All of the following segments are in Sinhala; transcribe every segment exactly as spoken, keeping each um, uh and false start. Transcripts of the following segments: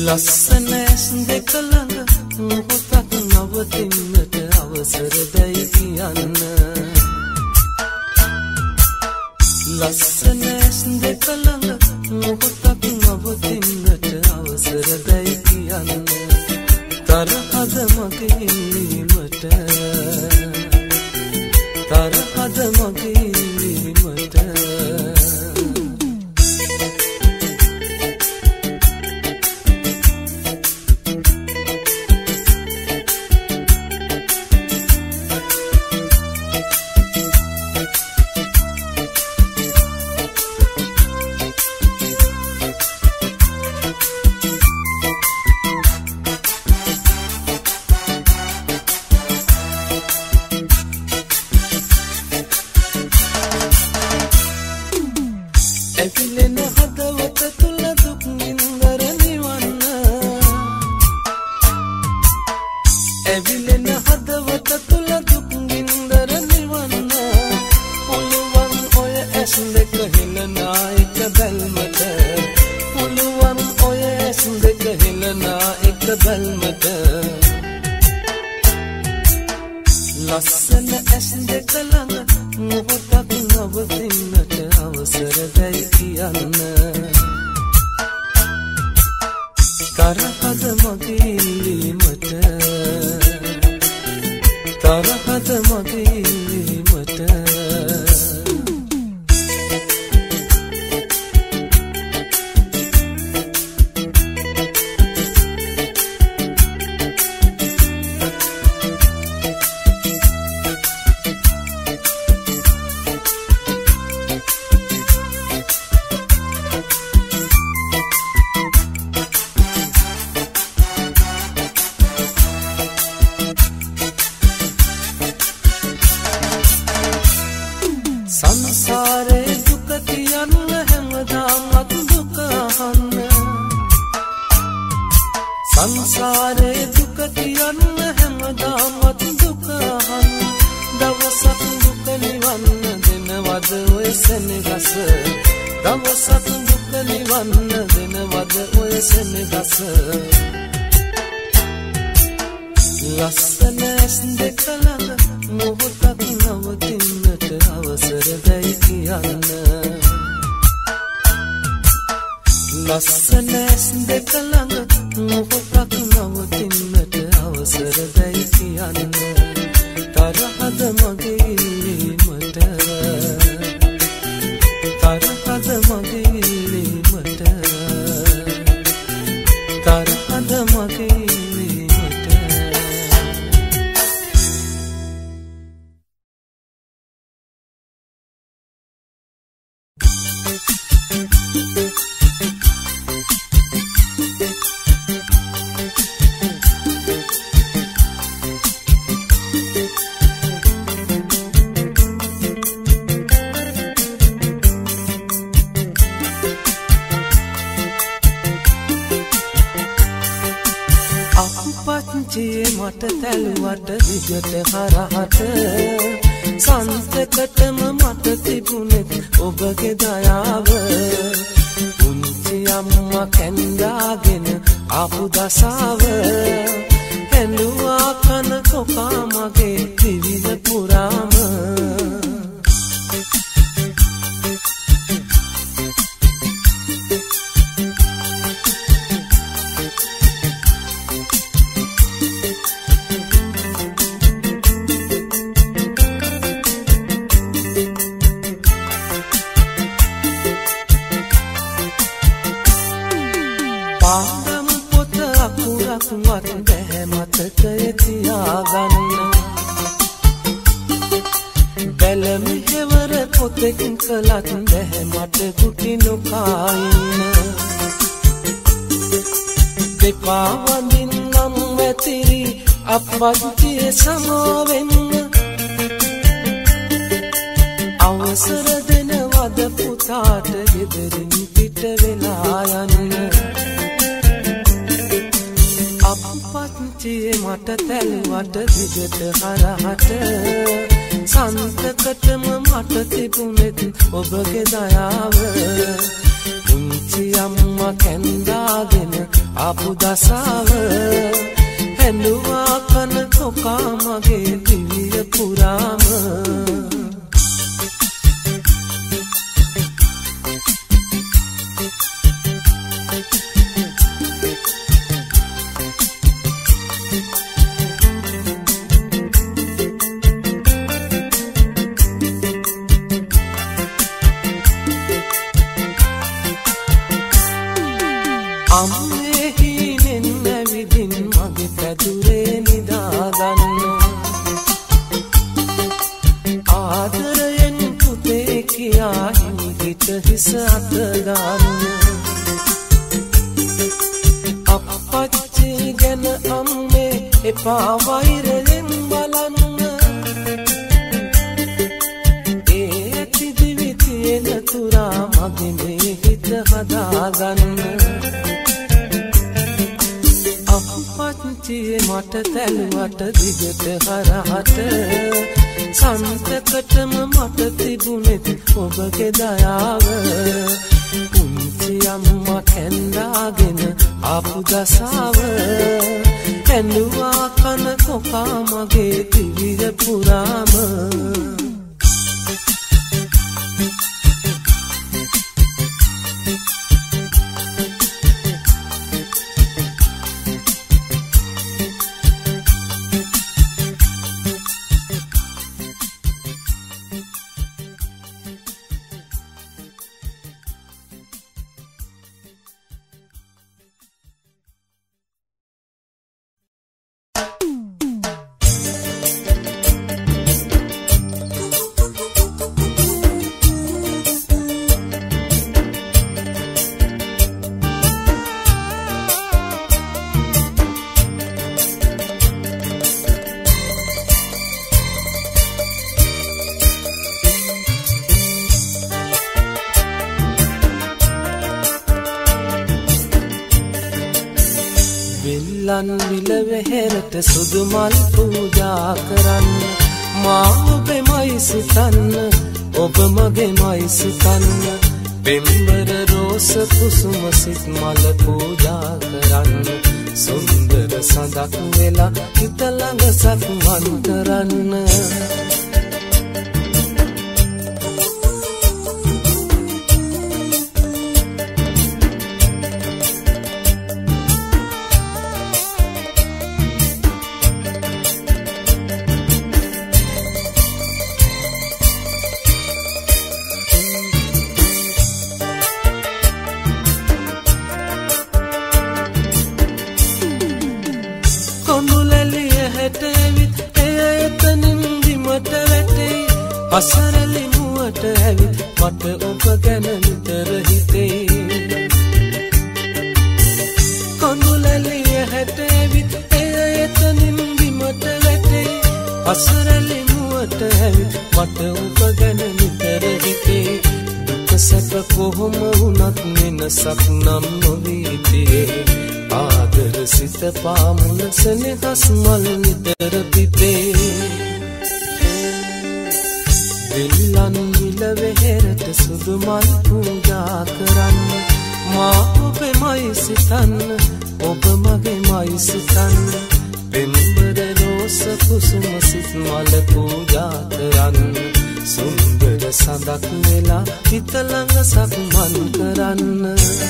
ලස්සන ඇස් දෙක ළඟ මොහොතක් නවතින්නට අවසර දෙයි කියන්න. ලස්සන ඇස් දෙක ළඟ මොහොතක් නවතින්නට අවසර දෙයි කියන්න. තරහද මගේ ඉල්ලීමට, තරහද මගේ ඉල්ලීමට. ඇවිලෙන හදවත තුල දුක් නින්දර නිවන්න. ඇවිලෙන හදවත තුල දුක් නින්දර නිවන්න. පුළුවන් ඔය ඇස් දෙක හෙලනා එක බැල්මට. පුළුවන් ඔය ඇස් දෙක හෙලනා එක බැල්මට. ලස්සන ඇස් දෙක ළඟ මොහොතක් නවතින්නට අවසර දෙයි කියන්න. තරහද මගේ ඉල්ලීමට, තරහද මගේ ඉල්ලීමට. සංසාරේ දුක කියන්න හැමදාමත් දුක අහන්න. සංසාරේ දුක කියන්න හැමදාමත් දුක අහන්න. දවසක් දුක නිවන්න දෙනවද ඔය සෙනෙහස. දවසක් දුක නිවන්න දෙනවද ඔය සෙනෙහස. ලස්සන ඇස් දෙක ළඟ මොහොතක් නවතින්නට අවසර දෙයි කියන්න. ලස්සන ඇස් දෙක ළඟ මොහොතක් නවතින්නට අවසර දෙයි කියන්න. තරහද මගේ ඉල්ලීමට, තරහද මගේ ඉල්ලීමට, තරහද මගේ ඉල්ලීමට. අප්පච්චියේ මට තැළුවට දිගට හරහට. සංසකටම මට තිබුණෙත් ඔබගේ දයාව. පුංචි අම්මා කැන්දාගෙන ආපු දසාව. හැඬුවා කන කොකා මගේ විවිධ පුරාම. පාඩම් පොත අකුරක් වත් බැහැ මතකයේ තියාගන්න. බැල මෙහෙවර පොතෙක් කළත් බැහැ මට කුටි නොකා ඉන්න. දෙපා වඳින්නම් වැතිරි අප්පච්චියේ සමාවෙන්න. අවසර දෙනවද පුතාට ගෙදරින් පිට වෙලා යන්න. අප්පච්චියේ මට තැළුවට දිගට හරහට. සංසකටම මට තිබුණෙත් ඔබගේ දයාව. පුංචි පුංචි අම්මා කැන්දාගෙන ආපු දසාව හැඬුවා කන කොකා මගේ දිවිය පුරාම අම්මේ හීනෙන් නැවිදින් මගේ පැදුරේ නිදාගන්න ආදරයෙන් පුතේ කියා හිමිහිට හිස අත ගන්න අප්පච්චි ගැන අම්මේ එපා වෛරයෙන් බලන්න ඒ ඇති දිවි තියෙන තුරා මගේ මේ හිත හදාගන්න අප්පච්චියේ මට තැලුවට දිගට හරහට සන්තකටම මට තිබුණෙත් ඔබගේ දයාව පුංචි අම්මා කැන්දාගෙන ආපු දසාව ඇඬුවා කන කොකා මගේ දිවිය පුරාම ලන් විල වෙහෙරට සුදු මල් පූජා කරන්න මා ඔබෙමයි සිතන්න ඔබ මගේමයි සිතන්න පෙම්බර රෝස කුසුම සිත් මල පූජා කරන්න සුන්දර සඳක් වෙලා හිත ළඟ සක්මන් කරන්න පසරලි මුවට ඇවිත් මට ඔබ ගැන නිතර හිතේ කොඳුලලිය හැට ඇවිත් එය එතනින් බිමට වැටේ පසරලි මුවට ඇවිත් මට ඔබ ගැන නිතර හිතේ දුක සැප කොහොම වුණත් වෙනසක් නම් නොවී තියේ ආදර සිත පාමුල සෙනෙහස් මල් නිතර පිපේ විල්ලන් විල වෙහෙරට සුදු මල් පූජා කරන්න මා ඔබෙමයි සිතන්න ඔබ මගේමයි සිතන්න පෙම්බර රෝස කුසුම සිත් මල පූජා කරන්න සුන්දර සඳක් වෙලා හිත ළඟ සක්මන් කරන්න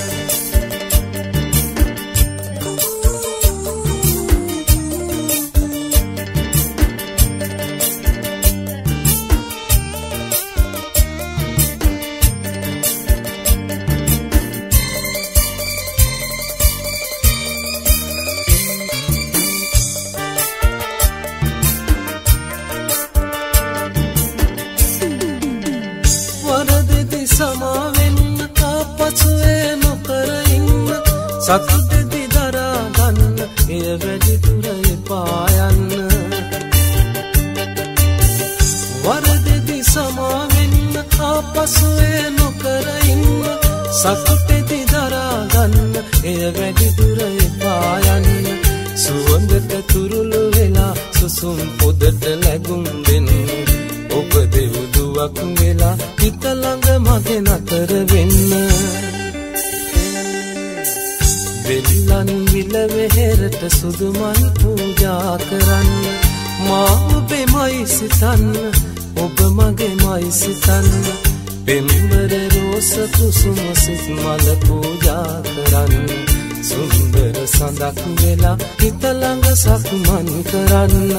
සතුටෙදි දරා ගන්න එය වැඩි දුර එපා යන්න වරදෙදි සමා වෙන්න ආපසුවේ නොකර ඉන්න සතුටෙදි දරා ගන්න එය වැඩි දුර එපා යන්න සුවඳට තුරුළු වෙලා සුසුම් පොදට ලැබුම් දෙන්න ඔබ දෙව්දුවක් වෙලා හිත ළඟ මගේ නතර වෙන්න ලන් විල වෙහෙරට සුදු මල් පූජා කරන්න මා ඔබෙමයි සිතන්න ඔබ මගේමයි සිතන්න පෙම්බර රෝස කුසුම සිත් මල පූජා කරන්න සුන්දර සඳක් වෙලා හිත ළඟ සක්මන් කරන්න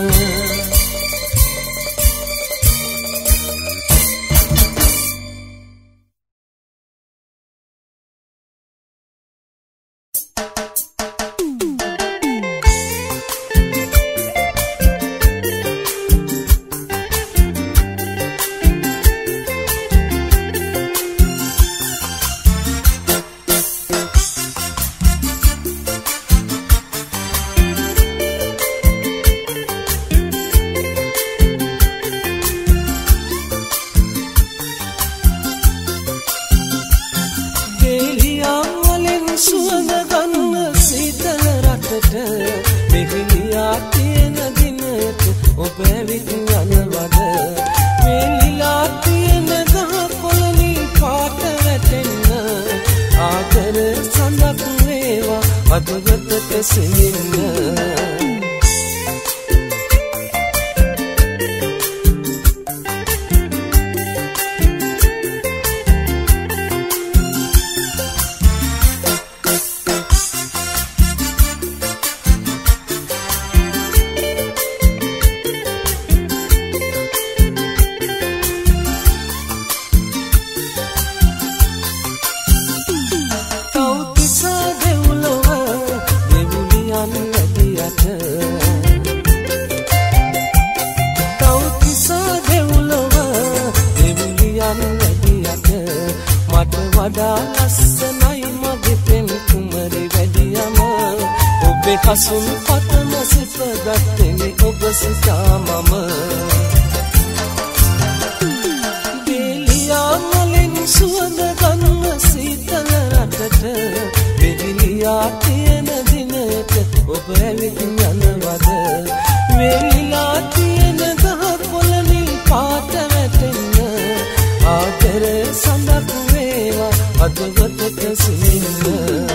හසුන් පතන සිත ගත්තෙනි ඔබ සිතා මම දෙලියා මලින් සුවඳ ගන්න සීතල රටට දෙලියා තියෙන දිනට ඔබ ඇවිත් යනවද වෙලිලා තියෙන ගහ පොළනින් පාට වැටෙන්න ආදර සඳක් වේවා අදවතට සින්න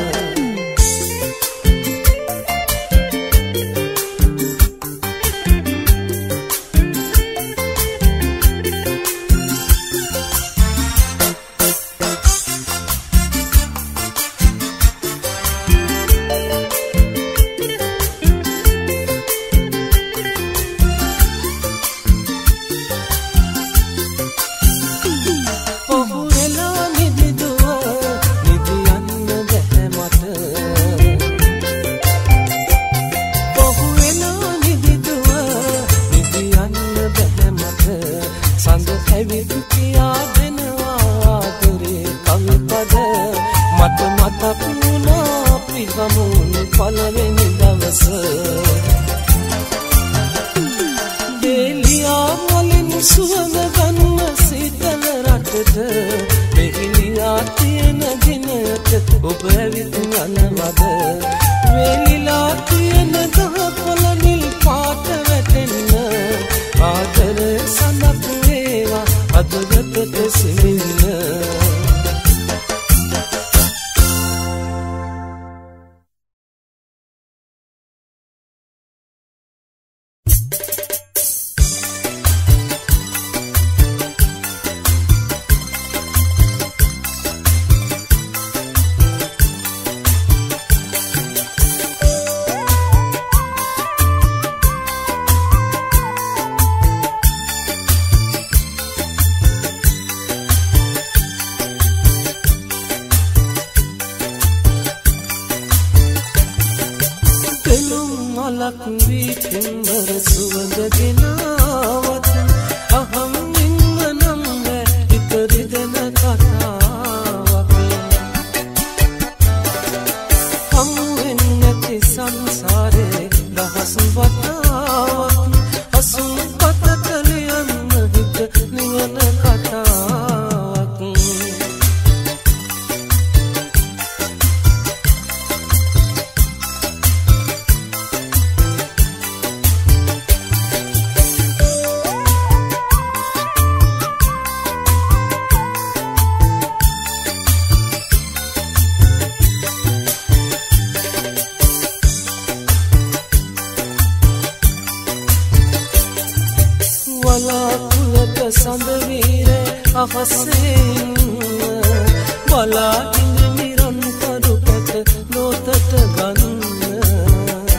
සඳ වීරේ අහසෙන් බලා ඉඳ නිරන්තර පැට ලෝතට ගන්න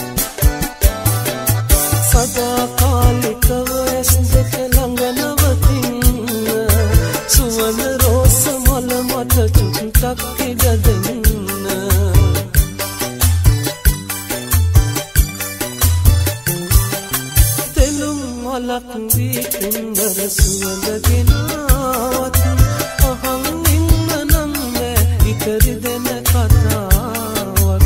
සදා කාලිකව ඇස් දෙක ළඟ නවතින්න සුවඳ රෝස මල මත චුට්ටක් ඉඩ දෙන්න මලක් වී කුඹර සුවඳගෙනාත් අහන් ඉන්න නම් බෑ ඉතරි දෙන කතාවක්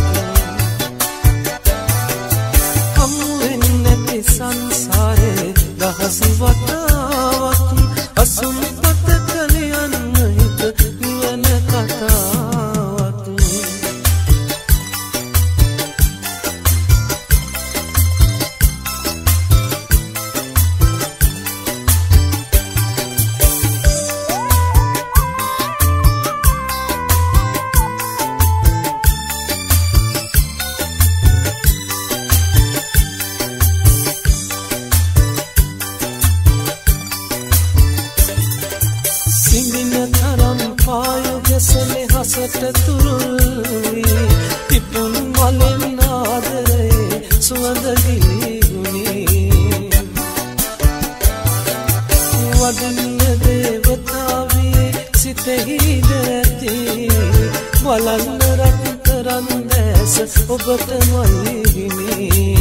හමු වෙන්නේ නැති සංසාරේ දහස් වතාවක් අසුන් පතක ලියන්න හිත නිවන කතාවක් හසට තුරුල්වි තිපුන් වලෙන් ආදරේ සුවඳ ගිලිහුණි වදින්න දේවතාවේ සිතෙහි දැති බලන්න රත්තරන් දැස ඔබට මල්ලිහිමි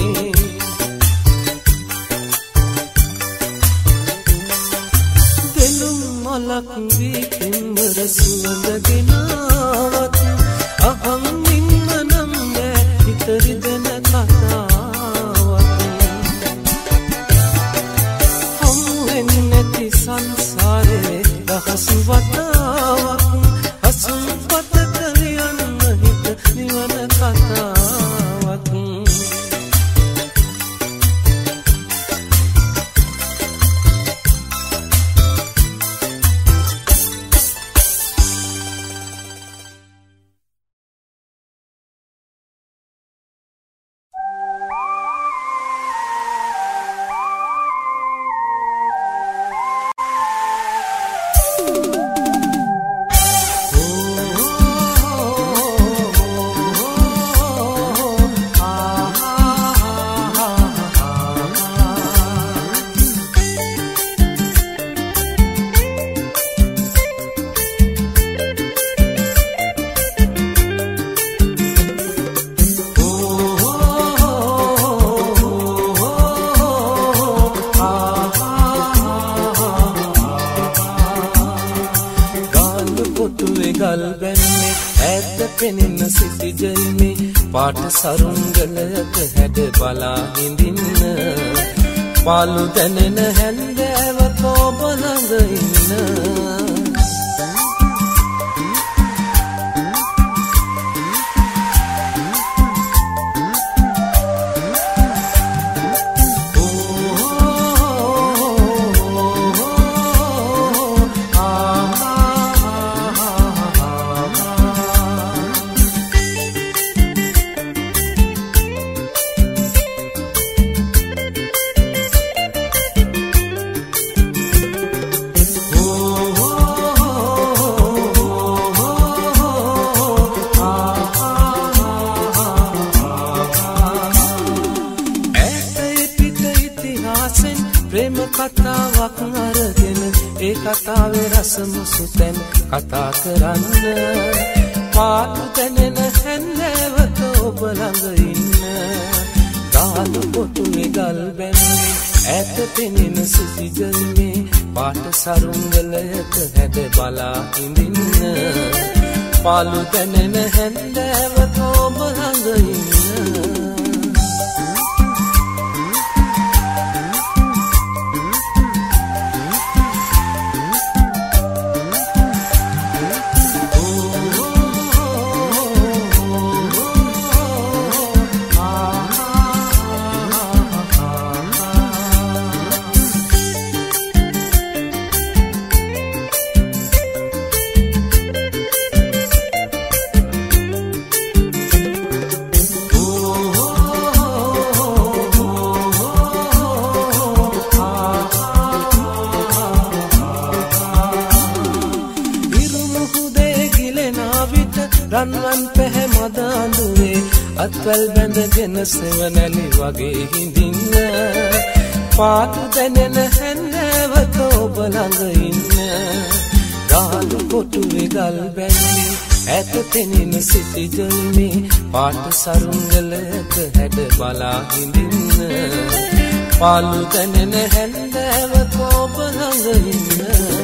දෙනුම් මලක් වී කුඹර සුවඳගෙනාවත් අහන් ඉන්න නම් බෑ ඉතරි දෙන කතාවක් හමු වෙන්නේ නැති සංසාරේ දහස් වතාවක් අසුන් පතක ලියන්න හිත නිවන කතාවක් පාට සරුංගලයක හැඩ බලා හිඳින්න පාලු දැනෙන හැන්දෑවක ඔබ ළඟ ඉන්න කතාවක් අරගෙන ඒ කතාවේ රසමුසු තැන් කතා කරන්න පාටු දැනෙන හැන්දෑවක ඔබ ළඟ ඉන්න ගාලු පොතුනේ ගල් බැන්නේ ඈත පෙනෙන සිසිගල්මේ පාට සරුංගලයක හැඩ බලා හිඳින්න පාලු දැනෙන හැන්දෑවක ඔබ ළඟ ඉන්න අත්වල් බැඳගෙන සෙවණැලි වගේ හිඳින්න පාටු දැනෙන හැන්නවත ඔබ ළඟ ඉන්න ගාලු කොටුවේ ගල් බැඳි ඇත තෙනින සිටි ජොල්මේ පාට සරුංගලක හැඩ බලා හිඳින්න පාලු දැනෙන හැන්නවත ඔබ ළඟ ඉන්න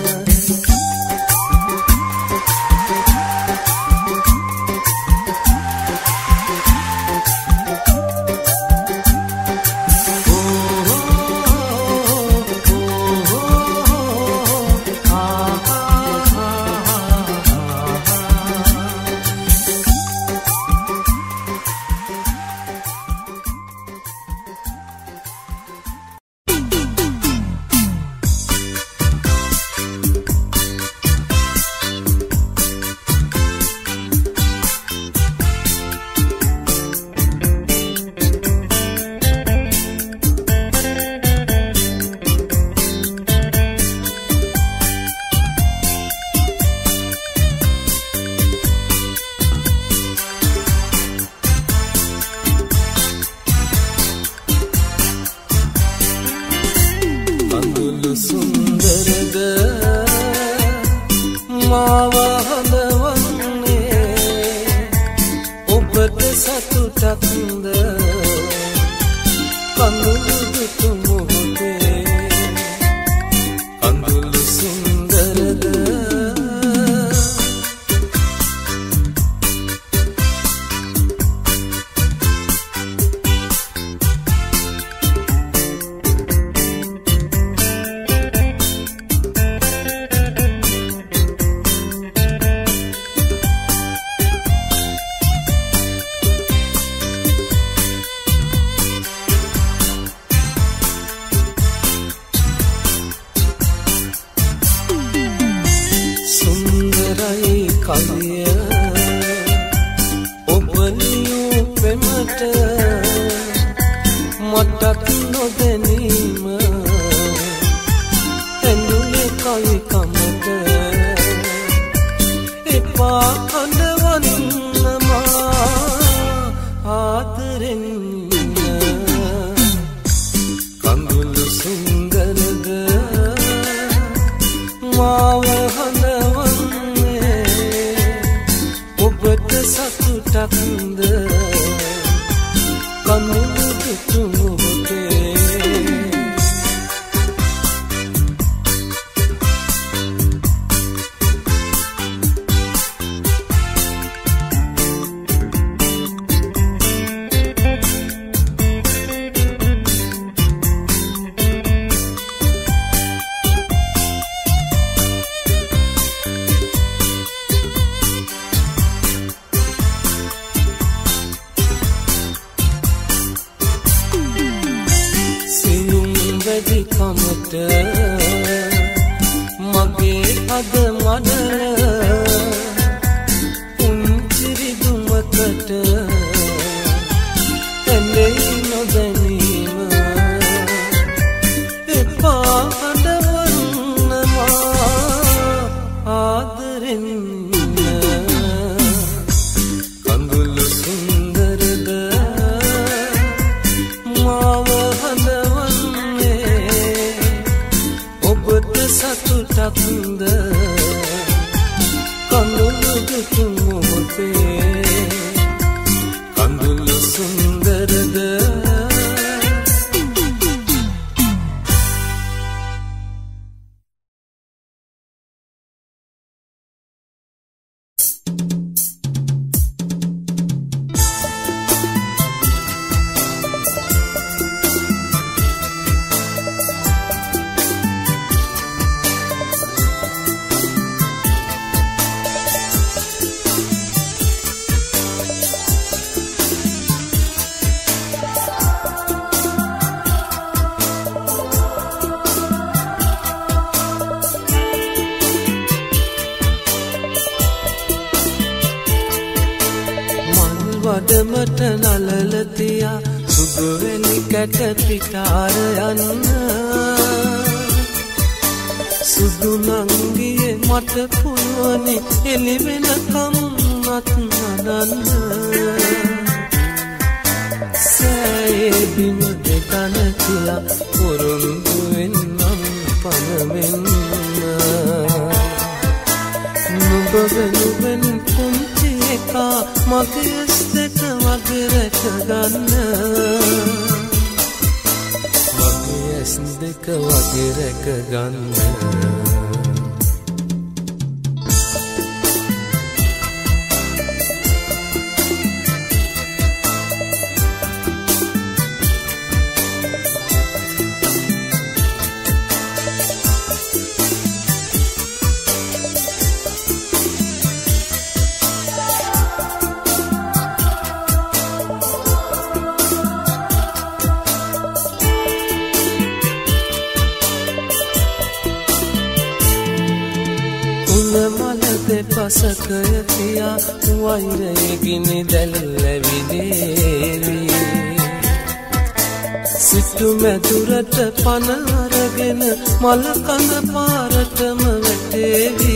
වඩමට නලල තියා සුදුවෙලි කැට පිටාර යන්න සුදු නංගියේ මට පුළුවනි එළි වෙනකම් මත් නදන්න බිම දෙකන කියා පොරොන්දු වෙන්නම් පනවෙන්න නුඹ වෙනුවෙන් පුංචි එකා මගේ ඇස් දෙක වගේ රැක ගන්න මගේ ඇස් දෙක වගේ රැක ගන්න පසකය තියා වෛරයේ ගිනි දැල් ලැබිනේවි සිටු මැදුරට පන අරගෙන මල කඳ පාරටම වැටේවි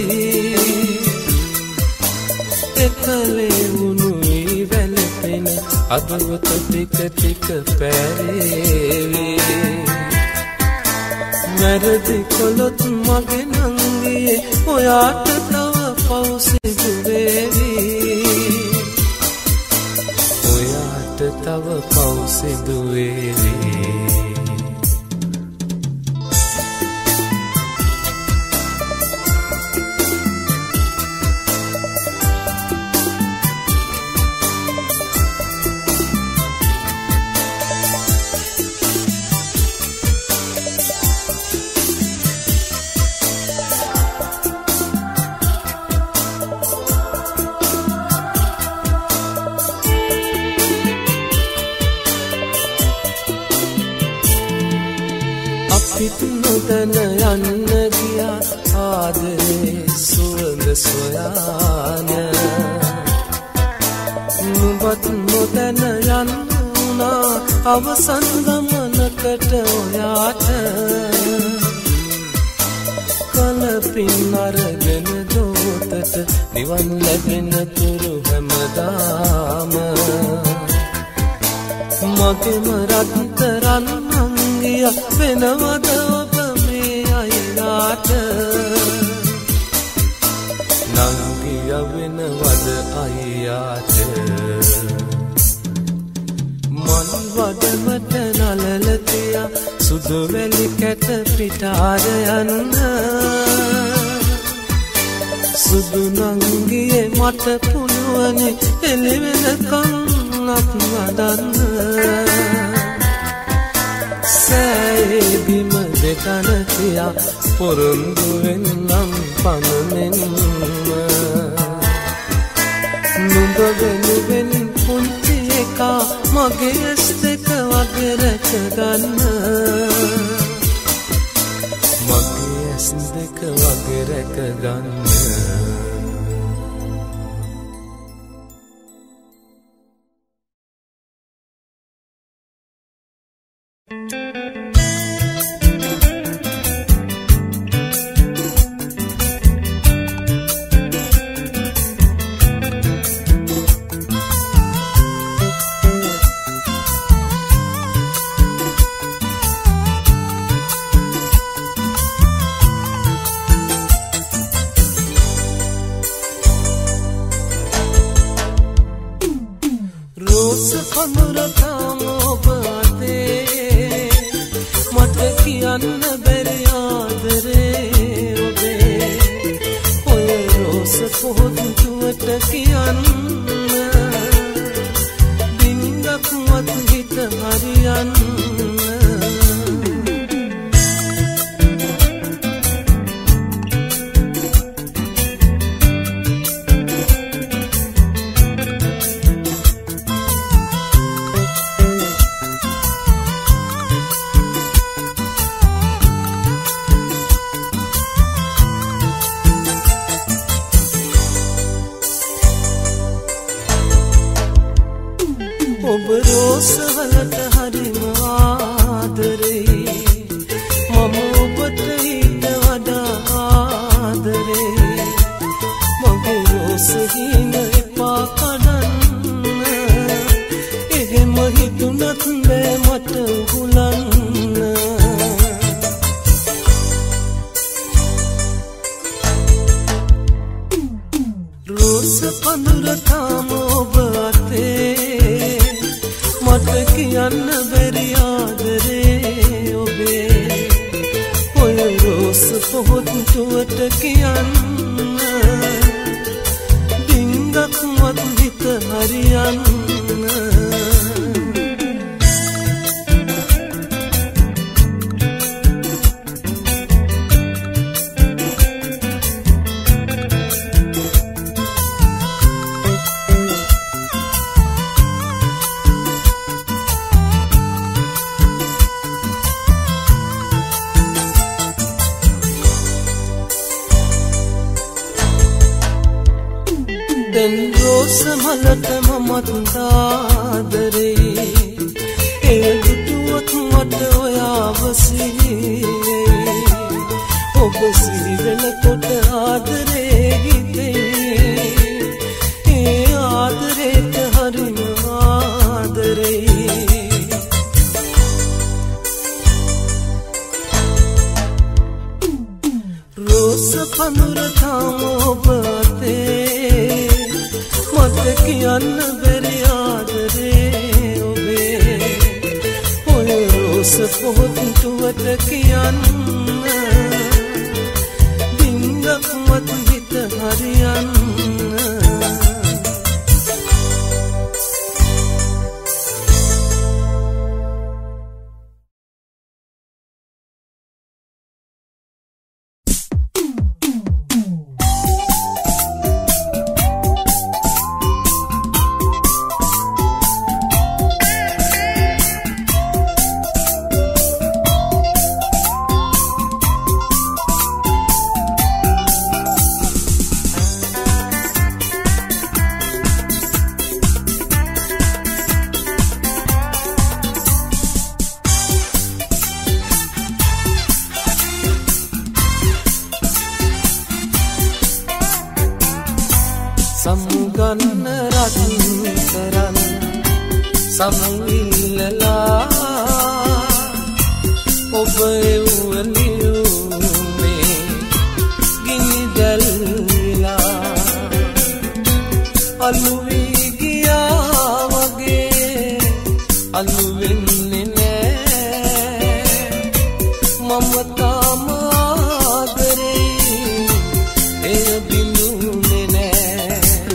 එකලේ වුණුයි වැළපෙන අදවත ටික ටික පැරේවි මැරදි කොළොත් මගේ නංගියේ ඔයාට පෞසිදු වේවි ඔයාට තව පෞසිදු වේවි නොදැන යන්න ගියා ආදරේ සුවඳ සොයාන නුඹත් නොදැන යන්න වුණා අවසන් ගමනකට ඔයාට කලපින් අරගෙන දෝතට නිවන් ලැබෙන තුරු හැමදාම මගේම රත්තරන් අංගිය වෙනවද ඔබ මේ අයලාට නංගිය වෙනවද අයියාට මන් වඩමට නලල තියා සුදු වැලි කැට පිටාර යන්න සුදු නංගියේ මට පුළුවනි එළි වෙනකම් නත් වදන්න සෑයේ බිම දෙකන තියා පොරොන්දු වෙන්නම් පනවෙන්න නුඹ වෙනුවෙන් පුංචි එකා මගේ ඇස් දෙක වගේ රැක ගන්න මගේ ඇස් දෙක වගේ රැක ගන්න ඔබ රෝසවලට හරිම ආදරේ මම ඔබට ඊට වඩා ආදරේ මගේ රෝස හින එපා කඩන්න එහෙම හිතුණත් බෑ මට කියන්න බැරි ආදරේ ඔබේ ඔය රෝස පොහොට්ටුවට කියන්න ඩිංගක්වත් හිත හරියන්න රෝස මලට මමත් ආදරේ ඒ දුටුවත් මට ඔයාව සිහියේ ඔබ සිහිවෙනකොට ආදරේ හිතේ ඒ ආදරේට හරිම ආදරේ රෝස පඳුර තාම ඔබ අතේ මට කියන්න බැරි ආදරේ ඔබේ ඔය රෝස පොහොට්ටුවට කියන්න ඩිංගක් මත හිත හරියන්න සමුගන්න රත්තරන් සමුවිල්ලලා ඔබ එව්වලියුමේ ගිනි දැල්විලා අලු වී ගියා වගේ අලු වෙන්නේ නෑ මම තාම ආදරේ එය බිඳුනේ නෑ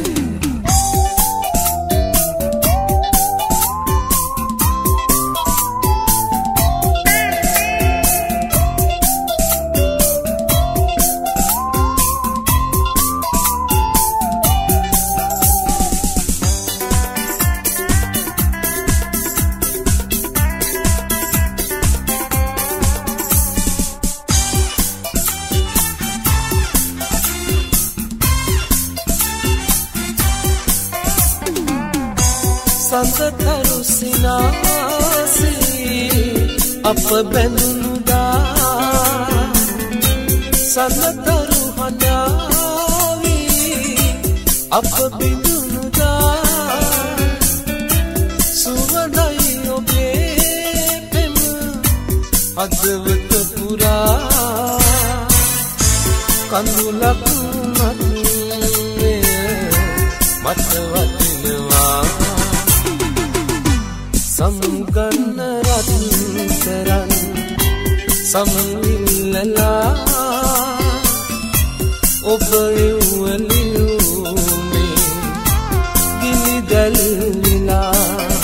සඳතරු සිනාසී අප බැඳුනුදා සඳතරු හඬාවී අප බිඳුනුදා සුවඳයි ඔබේ පෙම හදවත පුරා කඳුලක් මතුවේ මට වදිනවා සමුගන්න රත්තරන් සමුවිල්ලලා ඔබ එව්වලියුමේ ගිනි දැල්විලා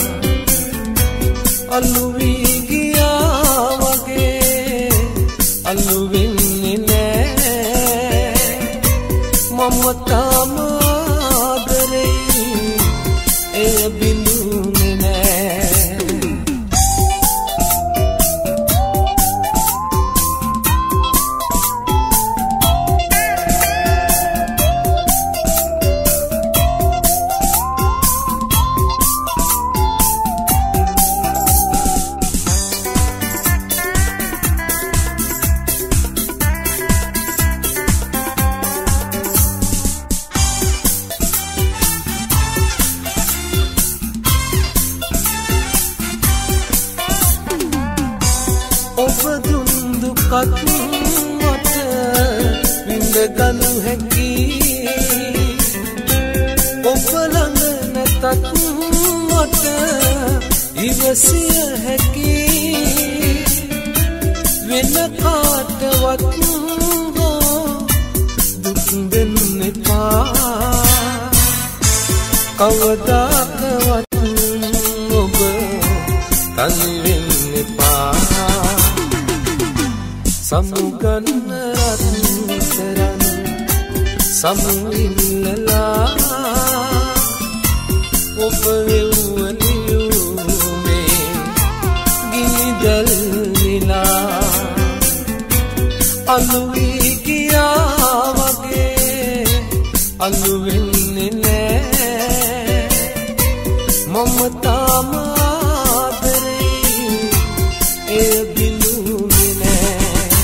අලු වී ගියා වගේ අලු වෙන්නේ නෑ මම තාම ආදරේ එය බිඳුනේ නෑ ඔබ දුන්දුකත් මට විඳගනු හැකි ඔබ ළඟ නැතත් මට ඉවසිය හැකි වෙන කාටවත් දුක් දෙන්න එපා කවදාකවත් ඔබ තනි වෙන්න එපා සමුගන්න රත්තරන් සමු ඉල්ලලා ඔබ එව්වනියුමේ ගිනිදල් විලා අලුවී ගියා වගේ අලු වෙන්නේ නෑ මම තාම ආදරේ ඒ බිඳුනේ නෑ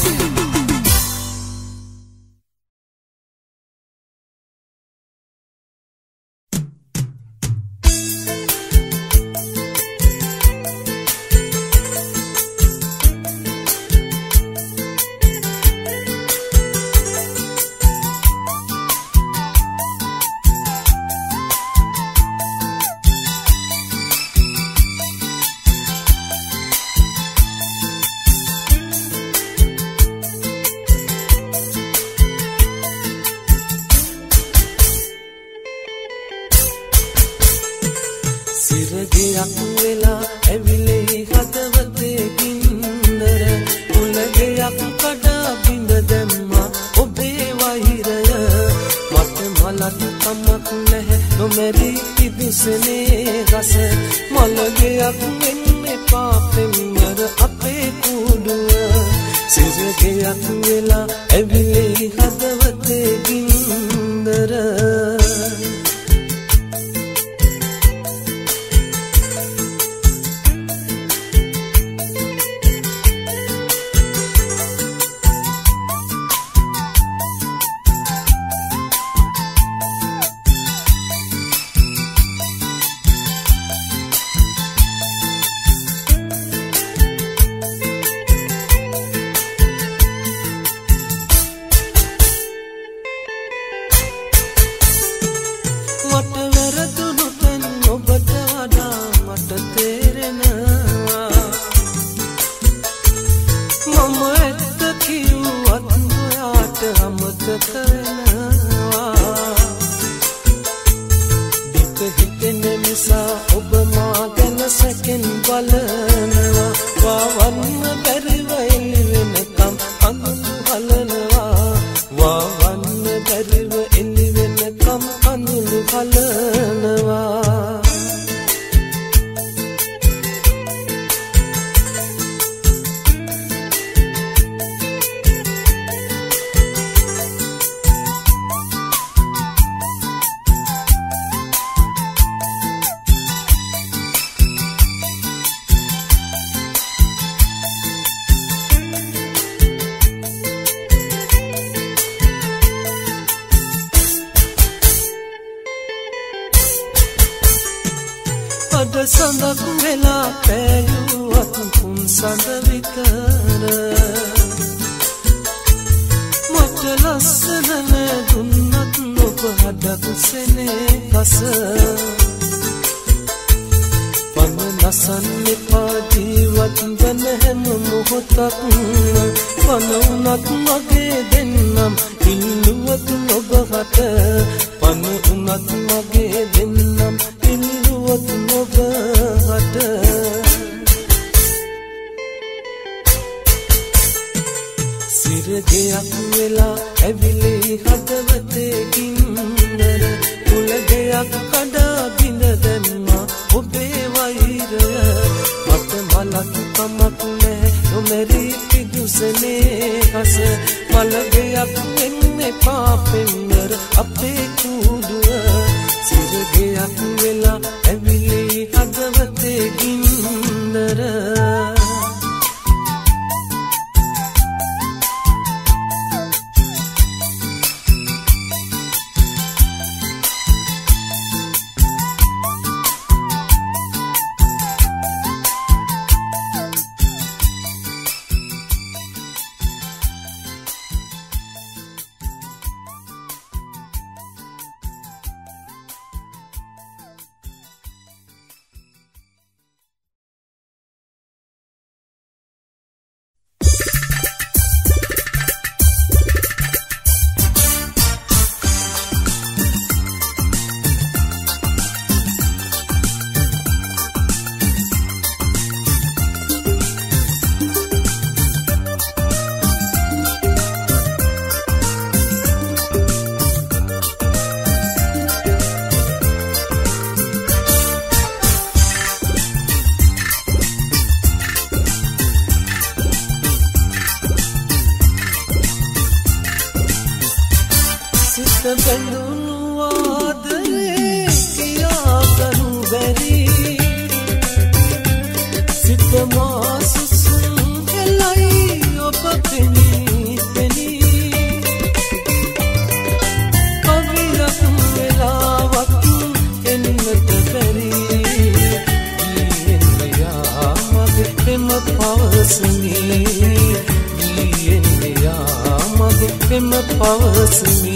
සිරගයක් වෙලා ඇවිලේ හදවතේ ගින්දර උලගයක් කඩා බිඳ දැම්මා ඔබේ වෛරය මට මලක් කමක් නැහැ නොමැරි ඉදුසනේ රස මලගයක් වෙන්න එපා පෙම්මර අපේ කුඩුව සිරගයක් වෙලා ඇවිලේ හදවතේ ගින්දර මට වැරදුණු තැන් ඔබට වඩා මට තේරෙනවා මම ඇත්ත කිව්වත් ඔයාට අමතක වෙනවා දුක හිතෙන නිසා ඔබ මා ගැන සැකෙන් බලනවා වවන්න බැරිව එළි වෙනකම් අඳුරු හලනවා වවන්න බැරිව එළි වෙනකම් අඳුරු හලනවා අද සඳක් වෙලා පෑයුවත් පුන් සඳ විතර මට ලස්සන දුන්නත් ඔබ හදක් සෙනේ කස පන නසන්න එපා ජීවත් වන හැම මොහොතක් පන උනත් මගේ දෙන්නම් ඉල්ලුවත් ඔබ හට පන උනත් මගේ දෙන්නම් ඉල්ලුවත් ඔබ හට සිරගයක් වෙලා ඇවිලේ හදවතේ ගින්දර උලගයක් කඩා බිඳ දැම්මා ඔබේ වෛරය මට මලක් කමක් නැහැ නොමැරි පිදුසනේ හස මලගයක් වෙන්න එපා පෙම්මර අපේ කුඩුව සිරගයක් වෙලා ඇවිලේ හදවතේ ගින්දර බැඳුණු ආදරේ කියාගනු බැරි සිත මා සුසුම් එළයි ඔබ පෙනී පෙනී කවියක් වෙලාවක් එන්නට බැරි ගියෙන් යා මගේ පෙම පවසමි ගියෙන් යා මගේ පෙම පවසමි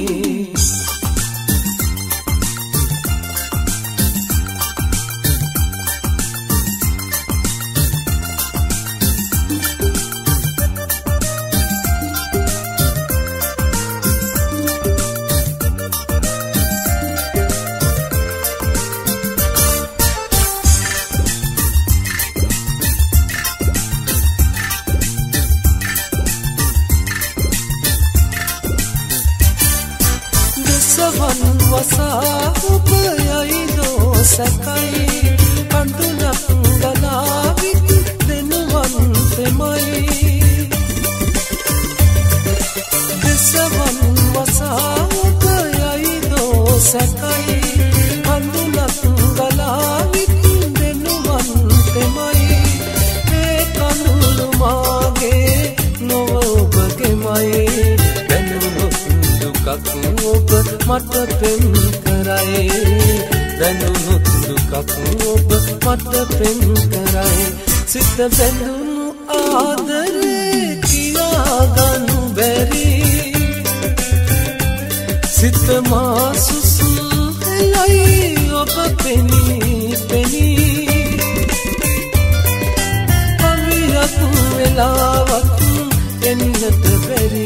මට පෙම් කරයි දැනුණු දුකක් ඔබ මට පෙම් කරයි සිත බැඳුණු ආදරේ කියාගනු බැරි සිත මා සුසුම් එළයි ඔබ පෙනී පෙනී කවියක් වෙලාවක් එන්නට බැරි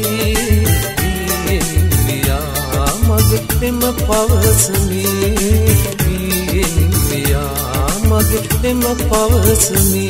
මගේ පෙම පවසමි ගියෙන් යා මගේ පෙම පවසමි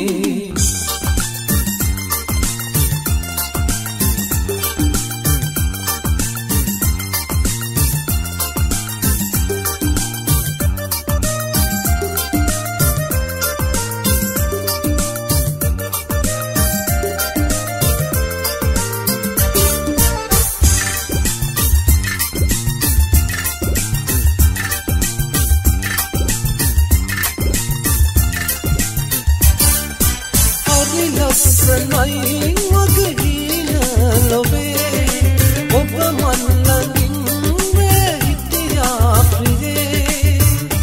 ලස්සනයි මගේ හින ලොවේ ඔබ මන් ළඟින් හිටියා ප්‍රියේ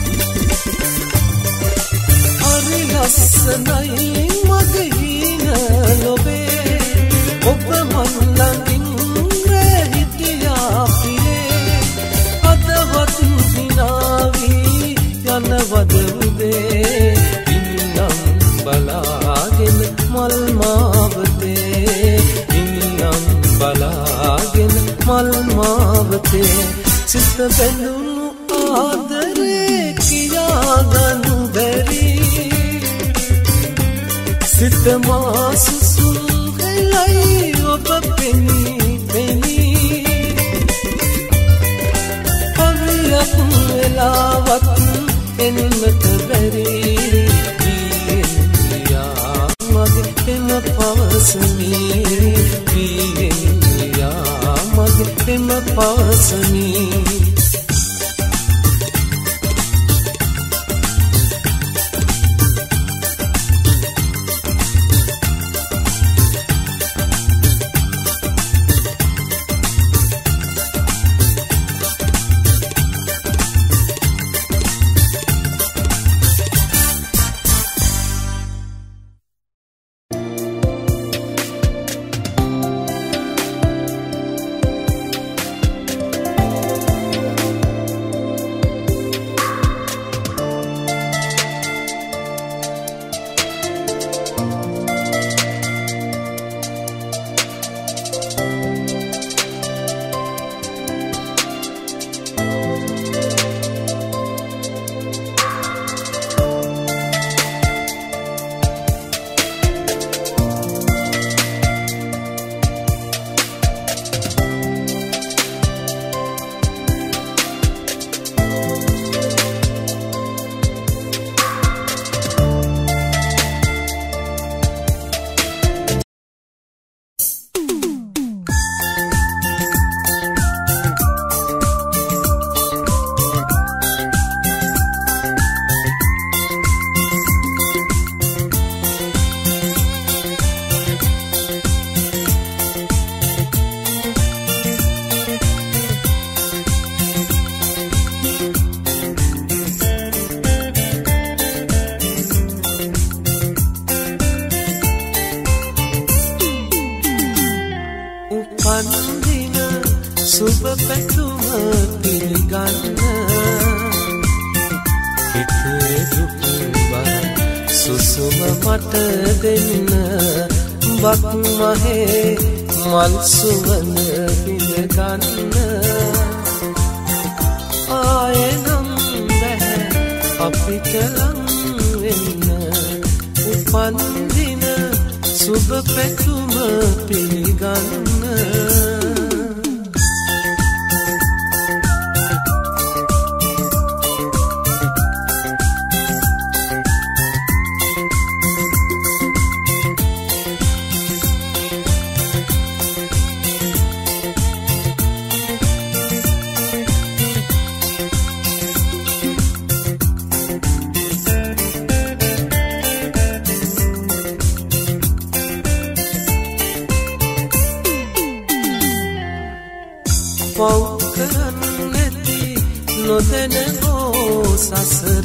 හරි ලස්සනයි මගේ හින ලොවේ ඔබ මන් ළඟින් හිටියා ප්‍රියේ අදවත් දිනාවි යනවද උදේ ඉන්නම් බලාගෙන මල් මාවතේ ඉන්නම් බලාගෙන මල් මාවතේ සිත බැඳුණු ආදරේ කියාගනු බැරි සිත මා සුසුම් එළයි ඔබ පෙනී පෙනී කවියක් වෙලාවක් එන්නට බැරි මගේ පෙම පවසමි ගියෙන් යා මගේ පෙම පවසමි උපන්දින සුබ පැතුම පිළිගන්න හිතේ දුක් බර සුසුම මට දෙන්න බක් මහේ මල් සුවඳ පිළිගන්න ආයෙනම් බෑ අපිට ලං වෙන්න උපන්දින සුබ පැතුම පිළිගන්න පව් කරන්නැති නොදැනෝ සසර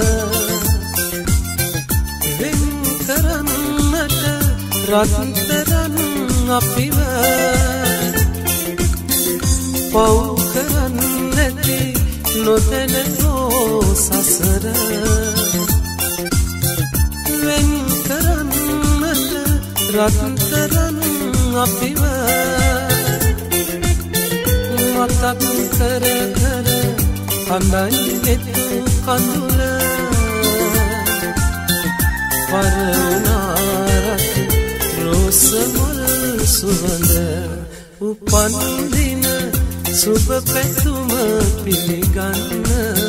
වෙන් කරන්නට රත්තරන් අපිව පව් කරන්නැති නොදැනෝ සසර වෙන් කරන්නට රත්තරන් අපිව මතක් කර කර හඳයි වෙතු කඳුල පරණාරක් රෝස මුල් සුවඳ උපන්දින සුබ පැතුම පිළිගන්න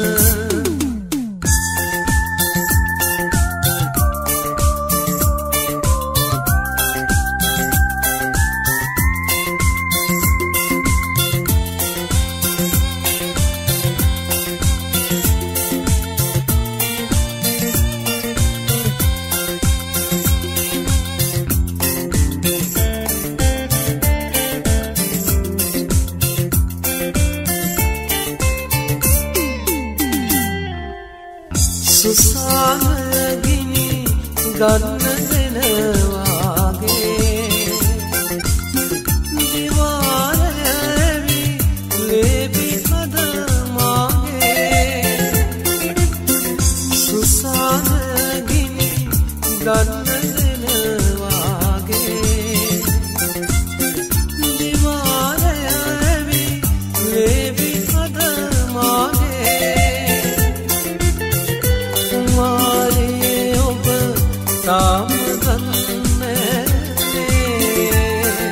සුසානගිනි ගන්න දෙනවාගේ දිවාරැවි ලේබි හදමාගේ සුසානගිනි ගන්න දෙනවාගේ දිවාරැවි ලේබි හදමාගේ තාම ගන්නෑ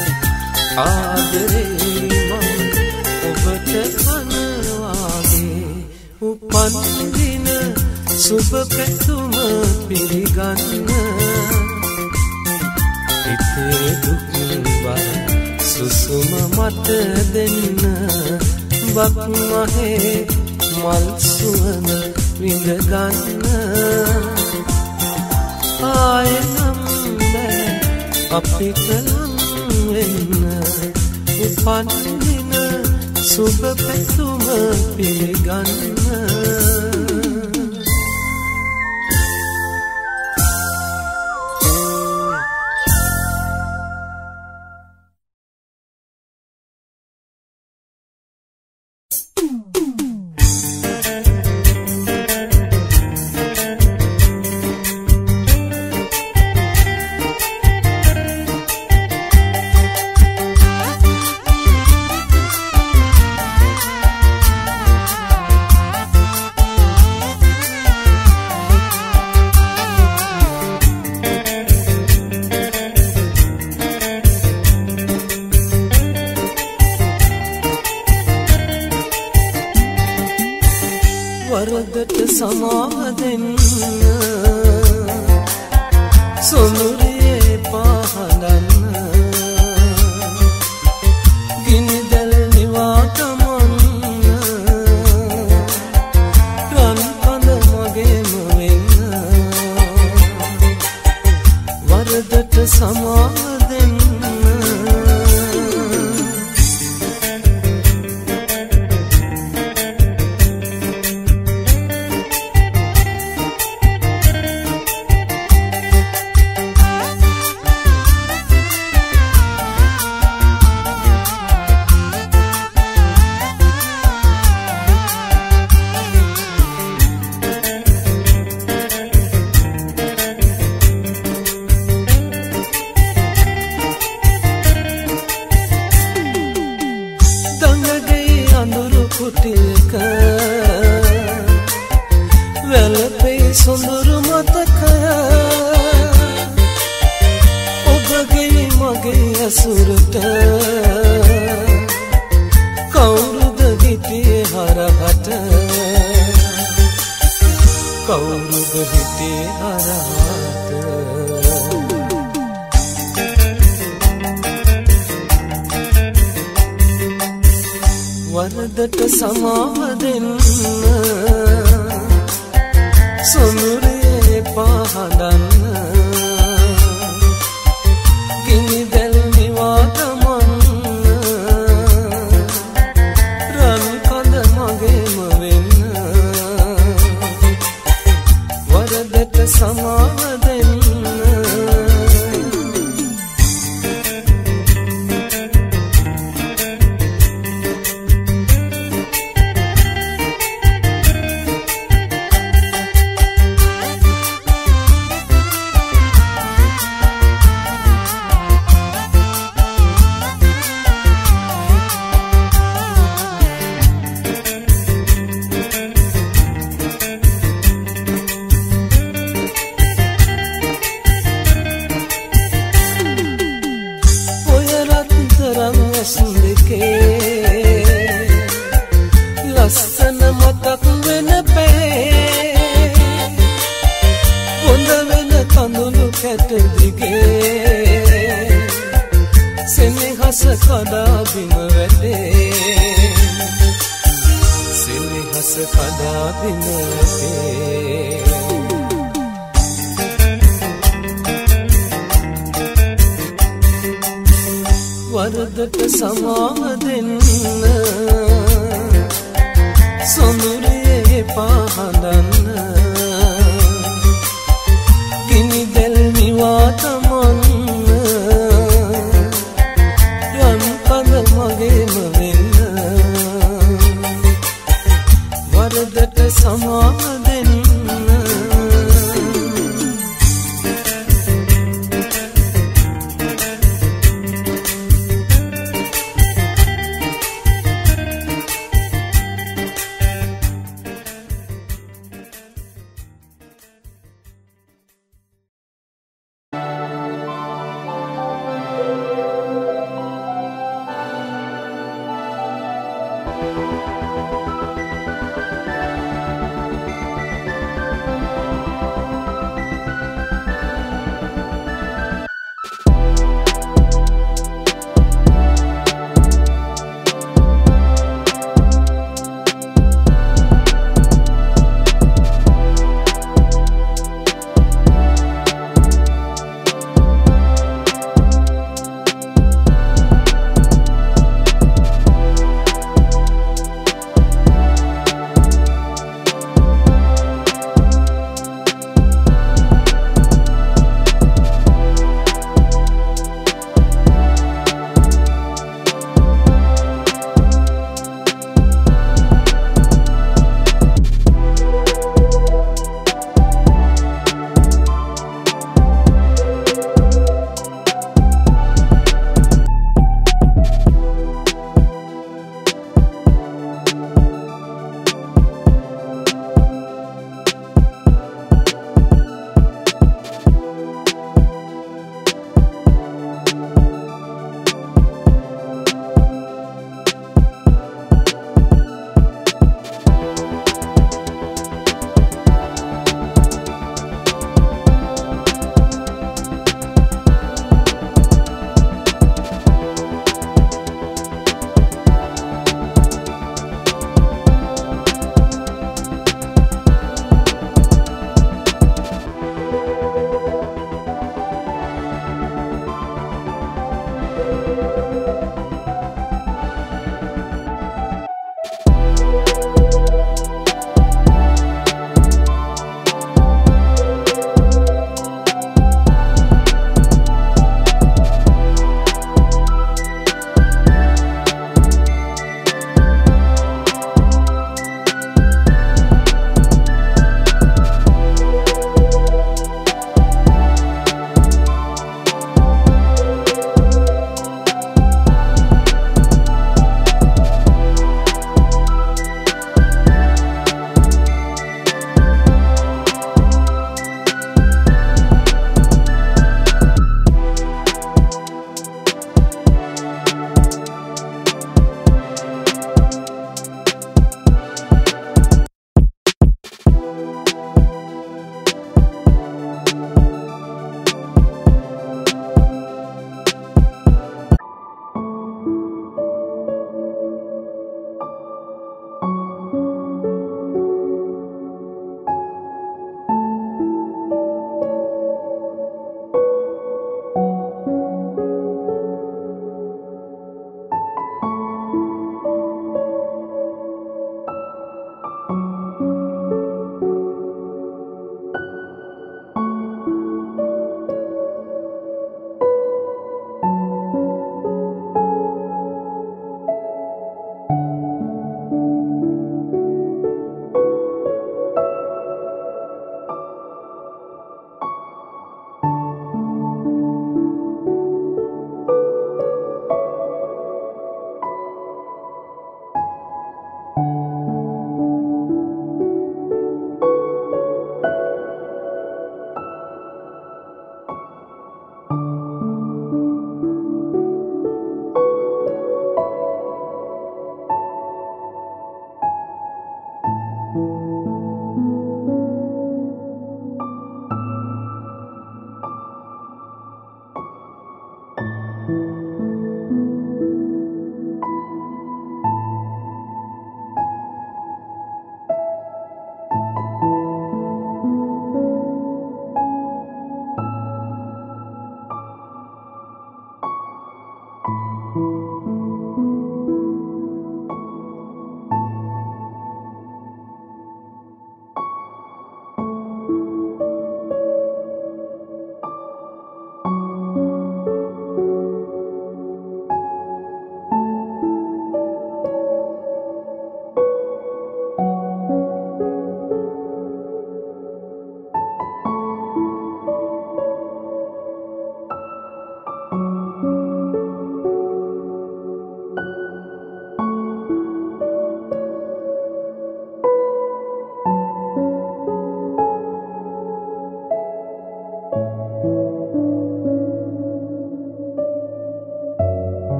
ආදරේ මම ඔබට කනවාගේ උපන්දින සුබ පැතුම පිළිගන්න හිතේ දුක් බර සුසුම මට දෙන්න බක් මහේ මල් සුවඳ විඳ ගන්න ආයෙනම් බෑ අපිට ලං වෙන්න උපන්දින සුබ පැතුම පිළිගන්න වරදට සමාව දෙන්න සොනුරේ පහදන්න ගිනිදැල් නිවා තමන්න රන් කඳ මගේම වෙන්න වරදට සමාව දෙන්න වරදට සමාව දෙන්න සොඳුරේ පහදන්න ගිනි දැල් නිවා දමන්න රන් කඳ මගේම වෙන්න වරදට සමාව දෙන්න ලස්සන මතක් වෙන පේ හොඳ වෙන කඳුළු කැට දිගේ සෙනෙහස කඩා බිම වැටේ සෙනෙහස කඩා බිම වැටේ වරදට සමාව දෙන්න සොඳුරේ පහදන්න